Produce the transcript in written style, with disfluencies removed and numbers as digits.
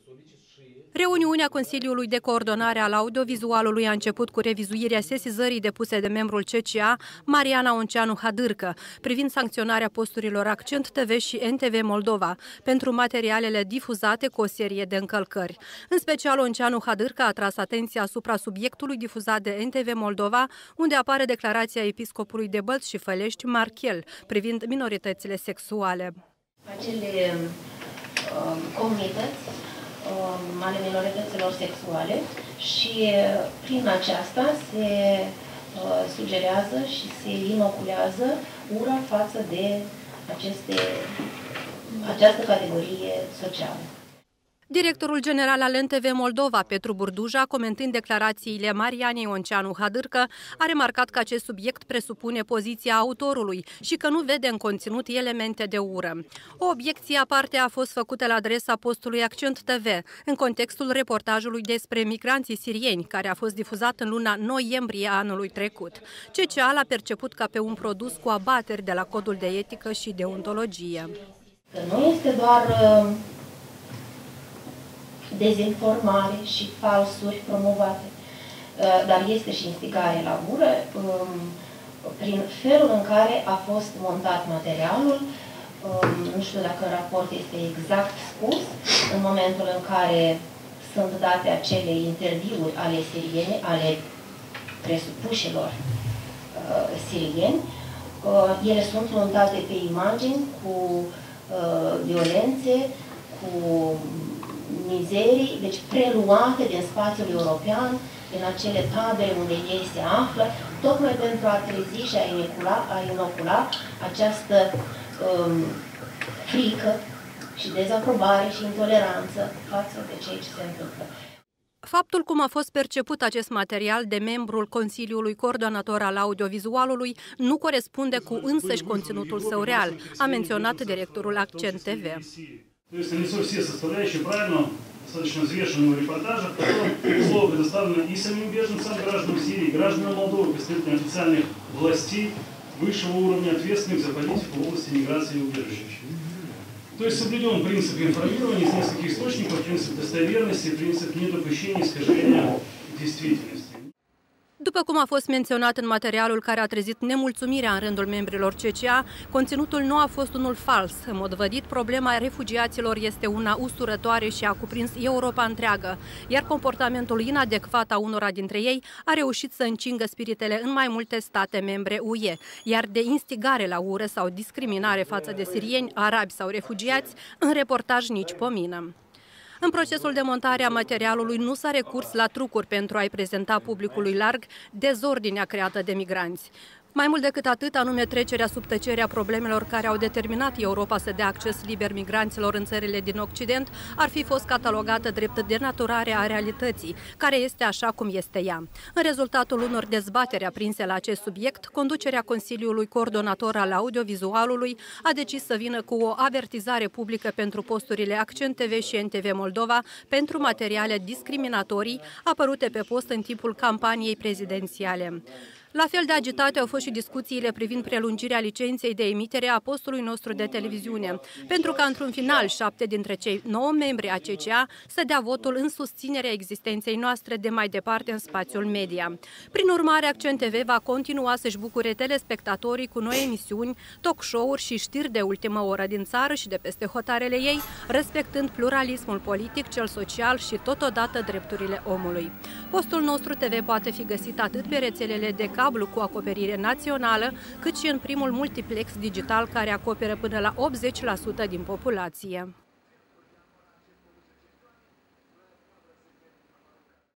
Reuniunea Consiliului de Coordonare al Audiovizualului a început cu revizuirea sesizării depuse de membrul CCA, Mariana Onceanu Hadârcă, privind sancționarea posturilor Accent TV și NTV Moldova pentru materialele difuzate cu o serie de încălcări. În special, Onceanu Hadârcă a tras atenția asupra subiectului difuzat de NTV Moldova, unde apare declarația episcopului de Bălți și Fălești, Marchel, privind minoritățile sexuale. Acele comunități ale minorităților sexuale și prin aceasta se sugerează și se inoculează ura față de această categorie socială. Directorul general al NTV Moldova, Petru Burduja, comentând declarațiile Marianei Onceanu Hadârcă, a remarcat că acest subiect presupune poziția autorului și că nu vede în conținut elemente de ură. O obiecție aparte a fost făcută la adresa postului Accent TV, în contextul reportajului despre migranții sirieni, care a fost difuzat în luna noiembrie anului trecut. CCA l-a perceput ca pe un produs cu abateri de la codul de etică și deontologie. Că nu este doar dezinformare și falsuri promovate, dar este și instigare la ură prin felul în care a fost montat materialul. Nu știu dacă în raport este exact spus, în momentul în care sunt date acele interviuri ale sirieni, ale presupușilor sirieni, ele sunt montate pe imagini cu violențe, cu mizerii, deci preluate din spațiul european, din acele tabere unde ei se află, tocmai pentru a trezi și a inocula această frică și dezaprobare și intoleranță față de ceea ce se întâmplă. Faptul cum a fost perceput acest material de membrul Consiliului Coordonator al Audiovizualului nu corespunde cu însăși conținutul său real, a menționat directorul Accent TV. То есть налицо все составляющие правильного, достаточно взвешенного репортажа, в котором слово предоставлено и самим беженцам, гражданам Сирии, гражданам Молдовы, представителям официальных властей высшего уровня, ответственных за политику в области миграции и убежища. То есть соблюден принцип информирования из нескольких источников, принцип достоверности, принцип недопущения искажения действительности. După cum a fost menționat în materialul care a trezit nemulțumirea în rândul membrilor CCA, conținutul nu a fost unul fals. În mod vădit, problema refugiaților este una usturătoare și a cuprins Europa întreagă, iar comportamentul inadecvat a unora dintre ei a reușit să încingă spiritele în mai multe state membre UE, iar de instigare la ură sau discriminare față de sirieni, arabi sau refugiați, în reportaj nici pomină. În procesul de montare a materialului nu s-a recurs la trucuri pentru a-i prezenta publicului larg dezordinea creată de migranți. Mai mult decât atât, anume trecerea sub tăcere a problemelor care au determinat Europa să dea acces liber migranților în țările din Occident, ar fi fost catalogată drept denaturare a realității, care este așa cum este ea. În rezultatul unor dezbateri aprinse la acest subiect, conducerea Consiliului Coordonator al Audiovizualului a decis să vină cu o avertizare publică pentru posturile Accent TV și NTV Moldova pentru materiale discriminatorii apărute pe post în timpul campaniei prezidențiale. La fel de agitate au fost și discuțiile privind prelungirea licenței de emitere a postului nostru de televiziune, pentru ca într-un final 7 dintre cei 9 membri a CCA să dea votul în susținerea existenței noastre de mai departe în spațiul media. Prin urmare, Accent TV va continua să-și bucure telespectatorii cu noi emisiuni, talk show-uri și știri de ultimă oră din țară și de peste hotarele ei, respectând pluralismul politic, cel social și totodată drepturile omului. Postul nostru TV poate fi găsit atât pe rețelele de cablu cu acoperire națională, cât și în primul multiplex digital care acoperă până la 80% din populație.